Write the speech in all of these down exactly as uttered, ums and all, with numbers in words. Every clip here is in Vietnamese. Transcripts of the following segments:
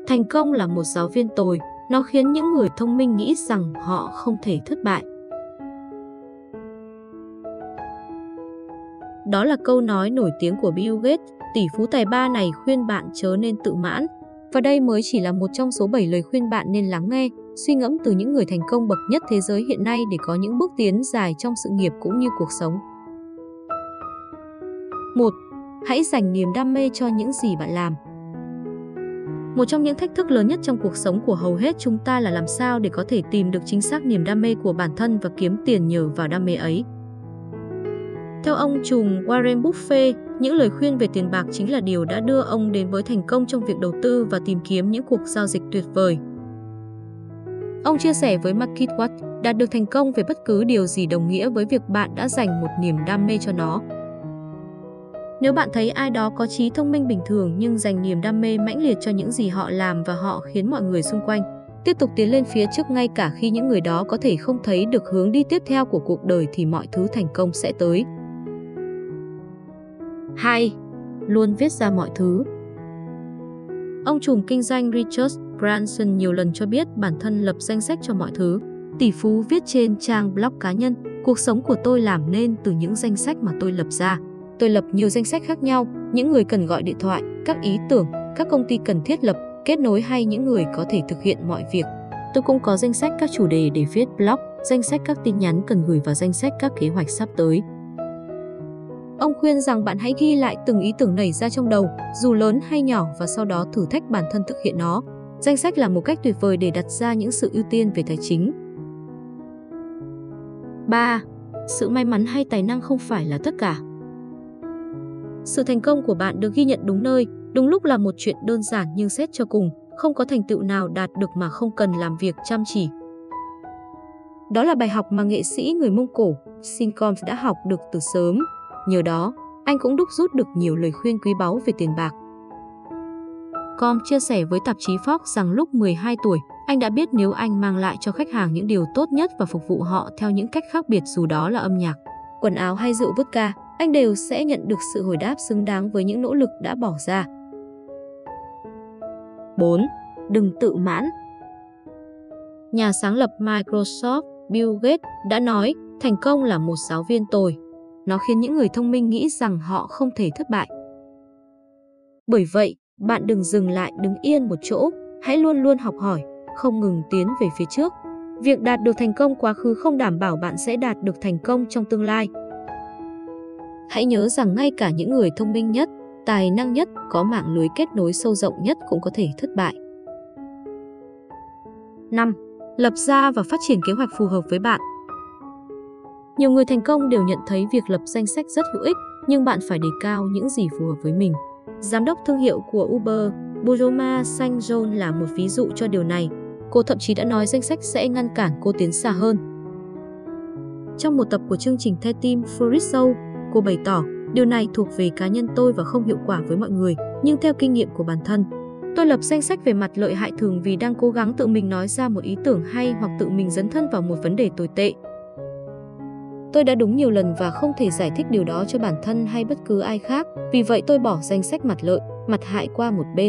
Thành công là một giáo viên tồi, nó khiến những người thông minh nghĩ rằng họ không thể thất bại. Đó là câu nói nổi tiếng của Bill Gates, tỷ phú tài ba này khuyên bạn chớ nên tự mãn. Và đây mới chỉ là một trong số bảy lời khuyên bạn nên lắng nghe, suy ngẫm từ những người thành công bậc nhất thế giới hiện nay để có những bước tiến dài trong sự nghiệp cũng như cuộc sống. một. Hãy dành niềm đam mê cho những gì bạn làm. Một trong những thách thức lớn nhất trong cuộc sống của hầu hết chúng ta là làm sao để có thể tìm được chính xác niềm đam mê của bản thân và kiếm tiền nhờ vào đam mê ấy. Theo ông trùm Warren Buffett, những lời khuyên về tiền bạc chính là điều đã đưa ông đến với thành công trong việc đầu tư và tìm kiếm những cuộc giao dịch tuyệt vời. Ông chia sẻ với MarketWatch, đạt được thành công về bất cứ điều gì đồng nghĩa với việc bạn đã dành một niềm đam mê cho nó. Nếu bạn thấy ai đó có trí thông minh bình thường nhưng dành niềm đam mê mãnh liệt cho những gì họ làm và họ khiến mọi người xung quanh tiếp tục tiến lên phía trước ngay cả khi những người đó có thể không thấy được hướng đi tiếp theo của cuộc đời thì mọi thứ thành công sẽ tới. hai. Luôn viết ra mọi thứ. Ông trùm kinh doanh Richard Branson nhiều lần cho biết bản thân lập danh sách cho mọi thứ. Tỷ phú viết trên trang blog cá nhân, cuộc sống của tôi làm nên từ những danh sách mà tôi lập ra. Tôi lập nhiều danh sách khác nhau, những người cần gọi điện thoại, các ý tưởng, các công ty cần thiết lập, kết nối hay những người có thể thực hiện mọi việc. Tôi cũng có danh sách các chủ đề để viết blog, danh sách các tin nhắn cần gửi và danh sách các kế hoạch sắp tới. Ông khuyên rằng bạn hãy ghi lại từng ý tưởng nảy ra trong đầu, dù lớn hay nhỏ và sau đó thử thách bản thân thực hiện nó. Danh sách là một cách tuyệt vời để đặt ra những sự ưu tiên về tài chính. ba. Sự may mắn hay tài năng không phải là tất cả. Sự thành công của bạn được ghi nhận đúng nơi, đúng lúc là một chuyện đơn giản nhưng xét cho cùng, không có thành tựu nào đạt được mà không cần làm việc chăm chỉ. Đó là bài học mà nghệ sĩ người Mông Cổ Sincoms đã học được từ sớm. Nhờ đó, anh cũng đúc rút được nhiều lời khuyên quý báu về tiền bạc. Com chia sẻ với tạp chí Forbes rằng lúc mười hai tuổi, anh đã biết nếu anh mang lại cho khách hàng những điều tốt nhất và phục vụ họ theo những cách khác biệt dù đó là âm nhạc, quần áo hay rượu vodka, anh đều sẽ nhận được sự hồi đáp xứng đáng với những nỗ lực đã bỏ ra. bốn. Đừng tự mãn. Nhà sáng lập Microsoft Bill Gates đã nói, thành công là một giáo viên tồi. Nó khiến những người thông minh nghĩ rằng họ không thể thất bại. Bởi vậy, bạn đừng dừng lại đứng yên một chỗ, hãy luôn luôn học hỏi, không ngừng tiến về phía trước. Việc đạt được thành công quá khứ không đảm bảo bạn sẽ đạt được thành công trong tương lai. Hãy nhớ rằng ngay cả những người thông minh nhất, tài năng nhất, có mạng lưới kết nối sâu rộng nhất cũng có thể thất bại. năm. Lập ra và phát triển kế hoạch phù hợp với bạn. Nhiều người thành công đều nhận thấy việc lập danh sách rất hữu ích, nhưng bạn phải đề cao những gì phù hợp với mình. Giám đốc thương hiệu của Uber, Buroma Sanjon là một ví dụ cho điều này. Cô thậm chí đã nói danh sách sẽ ngăn cản cô tiến xa hơn. Trong một tập của chương trình The Tim Ferriss Show, cô bày tỏ, điều này thuộc về cá nhân tôi và không hiệu quả với mọi người, nhưng theo kinh nghiệm của bản thân. Tôi lập danh sách về mặt lợi hại thường vì đang cố gắng tự mình nói ra một ý tưởng hay hoặc tự mình dấn thân vào một vấn đề tồi tệ. Tôi đã đúng nhiều lần và không thể giải thích điều đó cho bản thân hay bất cứ ai khác, vì vậy tôi bỏ danh sách mặt lợi, mặt hại qua một bên.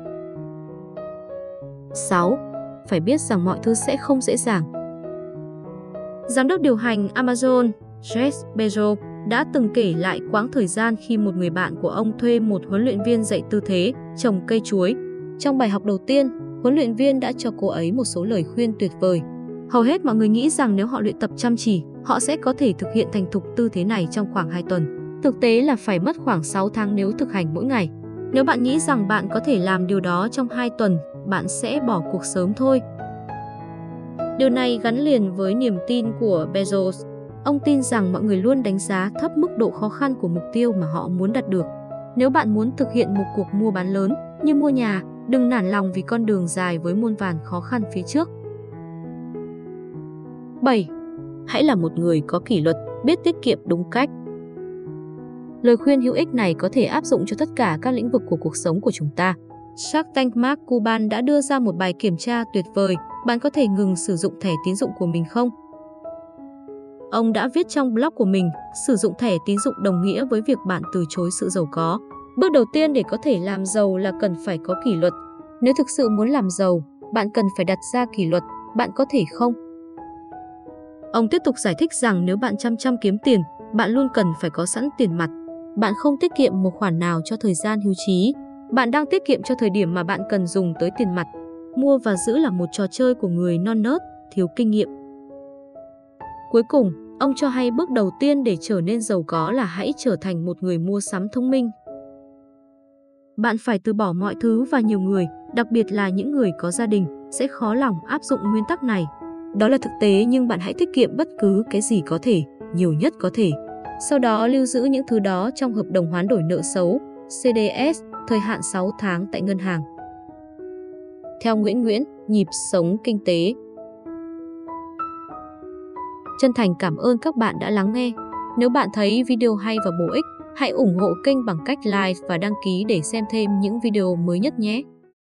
sáu. Phải biết rằng mọi thứ sẽ không dễ dàng. Giám đốc điều hành Amazon, Jeff Bezos, đã từng kể lại quãng thời gian khi một người bạn của ông thuê một huấn luyện viên dạy tư thế trồng cây chuối. Trong bài học đầu tiên, huấn luyện viên đã cho cô ấy một số lời khuyên tuyệt vời. Hầu hết mọi người nghĩ rằng nếu họ luyện tập chăm chỉ, họ sẽ có thể thực hiện thành thục tư thế này trong khoảng hai tuần. Thực tế là phải mất khoảng sáu tháng nếu thực hành mỗi ngày. Nếu bạn nghĩ rằng bạn có thể làm điều đó trong hai tuần, bạn sẽ bỏ cuộc sớm thôi. Điều này gắn liền với niềm tin của Bezos. Ông tin rằng mọi người luôn đánh giá thấp mức độ khó khăn của mục tiêu mà họ muốn đạt được. Nếu bạn muốn thực hiện một cuộc mua bán lớn như mua nhà, đừng nản lòng vì con đường dài với muôn vàn khó khăn phía trước. bảy. Hãy là một người có kỷ luật, biết tiết kiệm đúng cách. Lời khuyên hữu ích này có thể áp dụng cho tất cả các lĩnh vực của cuộc sống của chúng ta. Shark Tank Mark Cuban đã đưa ra một bài kiểm tra tuyệt vời. Bạn có thể ngừng sử dụng thẻ tín dụng của mình không? Ông đã viết trong blog của mình, sử dụng thẻ tín dụng đồng nghĩa với việc bạn từ chối sự giàu có. Bước đầu tiên để có thể làm giàu là cần phải có kỷ luật. Nếu thực sự muốn làm giàu, bạn cần phải đặt ra kỷ luật, bạn có thể không? Ông tiếp tục giải thích rằng nếu bạn chăm chăm kiếm tiền, bạn luôn cần phải có sẵn tiền mặt. Bạn không tiết kiệm một khoản nào cho thời gian hưu trí. Bạn đang tiết kiệm cho thời điểm mà bạn cần dùng tới tiền mặt. Mua và giữ là một trò chơi của người non nớt, thiếu kinh nghiệm. Cuối cùng, ông cho hay bước đầu tiên để trở nên giàu có là hãy trở thành một người mua sắm thông minh. Bạn phải từ bỏ mọi thứ và nhiều người, đặc biệt là những người có gia đình, sẽ khó lòng áp dụng nguyên tắc này. Đó là thực tế, nhưng bạn hãy tiết kiệm bất cứ cái gì có thể, nhiều nhất có thể. Sau đó lưu giữ những thứ đó trong hợp đồng hoán đổi nợ xấu, xê đê ét, thời hạn sáu tháng tại ngân hàng. Theo Nguyễn Nguyễn, nhịp sống kinh tế. Chân thành cảm ơn các bạn đã lắng nghe. Nếu bạn thấy video hay và bổ ích, hãy ủng hộ kênh bằng cách like và đăng ký để xem thêm những video mới nhất nhé.